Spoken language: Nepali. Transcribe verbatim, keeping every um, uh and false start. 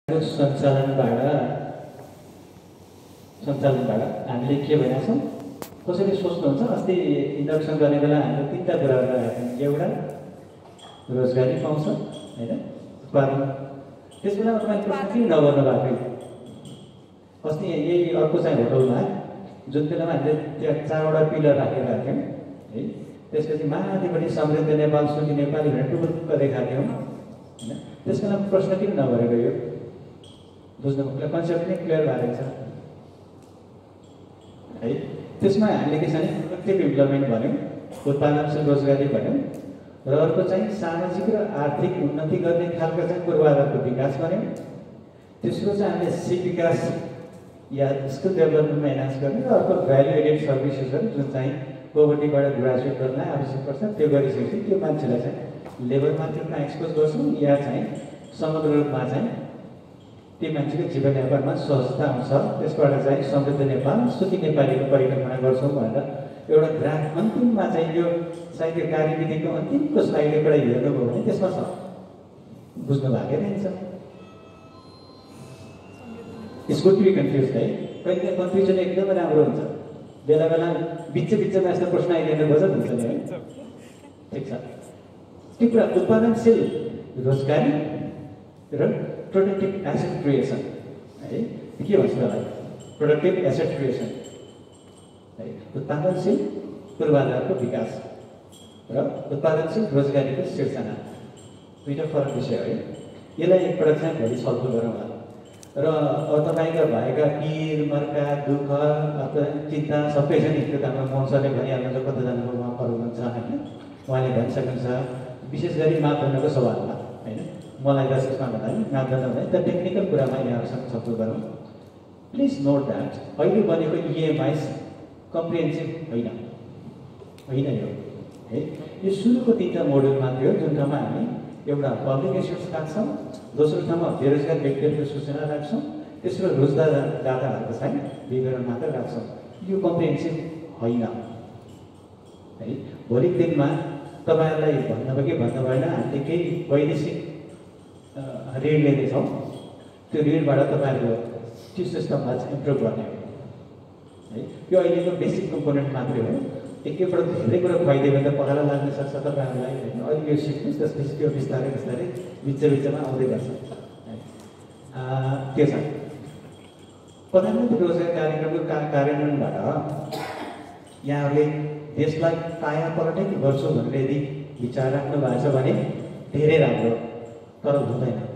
सञ्चालनबाट सञ्चालनबाट हामीले के भनेका छौँ कसरी सोच्नुहुन्छ अस्ति इन्डक्सन गर्ने बेला हामीले तिनवटा कुरा राखेको एउटा रोजगारी पाउँछ होइन उत्पादन त्यस बेला तपाईँ प्रश्न किन नगर्नु भएको अस्ति यही अर्को चाहिँ होटलमा जुन बेलामा हामीले त्यहाँ चारवटा पिलर राखेका थियौँ है त्यसपछि माथिपट्टि समृद्ध नेपाल सुखी नेपाली भनेर टुक्क देखाएको थियौँ होइन त्यस बेला प्रश्न किन नगरेको यो बुझ्नु कन्सेप्ट नै क्लियर भएको छ है त्यसमा हामीले के छ भने प्रोडक्टिभ इम्प्लोइमेन्ट भन्यौँ उत्पादनशील रोजगारी भन्यौँ र अर्को चाहिँ सामाजिक र आर्थिक उन्नति गर्ने खालको चाहिँ पूर्वाधारको विकास भन्यौँ तेस्रो चाहिँ हामीले सिप विकास या स्किल डेभलपमेन्टमा एनहान्स गर्ने र अर्को भ्यालु एडेड सर्भिसेसहरू जुन चाहिँ पोभर्टीबाट ग्रेजुएट गर्न आवश्यक पर्छ त्यो गरिसकेपछि त्यो मान्छेलाई चाहिँ लेबर मार्केटमा एक्सपोज गर्छौँ या चाहिँ समग्र रूपमा चाहिँ त्यो मान्छेको जीवनयापनमा सहजता आउँछ त्यसबाट चाहिँ समृद्ध नेपाल सुखी नेपालीको परिकल्पना गर्छौँ भनेर एउटा ग्राफ अन्तिममा चाहिँ यो सायद यो कार्यविधिको अन्तिमको स्लाइड एउटा हेर्नुभयो भने त्यसमा छ बुझ्नु भएको रहेछ it's good to be confuse है कहिले कन्फ्युजन एकदमै राम्रो हुन्छ बेला बेला बिच बिचमा यस्तो प्रश्न आइदिनु पर्छ हुन्छ नि है ठिक छ त्यो कुरा उत्पादनशील रोजगारी र प्रोडक्टिभ एसेट क्रिएसन है के भन्छ त्यसलाई प्रोडक्टिभ एसेट क्रिएसन है उत्पादनशील पूर्वाधारको विकास र उत्पादनशील रोजगारीको सिर्जना दुईवटा फरक विषय है यसलाई एकपल्ट चाहिँ भोलि छलफल गरौँ होला र तपाईँका भएका पीर मर्का दुःख अथवा चिन्ता सबै छ नि त्यो त हाम्रो मोहन सरले भनिहाल्नुहुन्छ कतिजनाको उहाँहरू हुनुहुन्छ होइन उहाँले भनिसक्नुहुन्छ विशेष गरी मापदण्डको सवालमा होइन मलाई त यसमा भन्दा नि मापदण्ड भने त टेक्निकल कुरामा यहाँहरूसँग छलफल गरौँ प्लिज नोट द्याट अहिले बनेको इएमआइस कम्प्रिहेन्सिभ होइन होइन यो है यो सुरुको तिनवटा मोडल मात्रै हो जुन ठाउँमा हामी एउटा पब्लिक एसेट्स राख्छौँ दोस्रो ठाउँमा बेरोजगार व्यक्तिहरूको सूचना राख्छौँ तेस्रो रोजगार दाताहरूको चाहिँ विवरण मात्र राख्छौँ यो कम्प्रिहेन्सिभ होइन है भोलिको दिनमा तपाईँहरूलाई भन्नुभयो कि भन्नु भएन हामीले केही वैदेशिक ऋण लिँदैछौँ त्यो ऋणबाट तपाईँहरूको त्यो सिस्टमलाई चाहिँ इम्प्रुभ गर्ने हो है यो अहिलेको बेसिक कम्पोनेन्ट मात्रै हो एकैपल्ट धेरै कुरा खुवाइदियो भने त पखाला लाग्न सक्छ तपाईँहरूलाई होइन अहिले यो सिक्नुहोस् त्यसपछि त्यो बिस्तारै बिस्तारै बिच बिचमा आउँदै गर्छ त्यो छ प्रधानमन्त्री रोजगार कार्यक्रमको का कार्यान्वयनबाट यहाँहरूले देशलाई काया पलटै गर्छु भनेर यदि विचार राख्नु भएको छ भने धेरै राम्रो तर हुँदैन